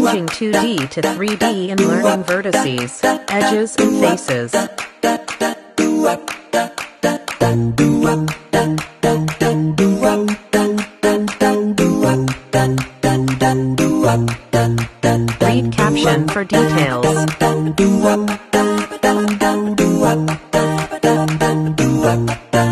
Changing 2D to 3D and learning vertices, edges, and faces. Read caption for details.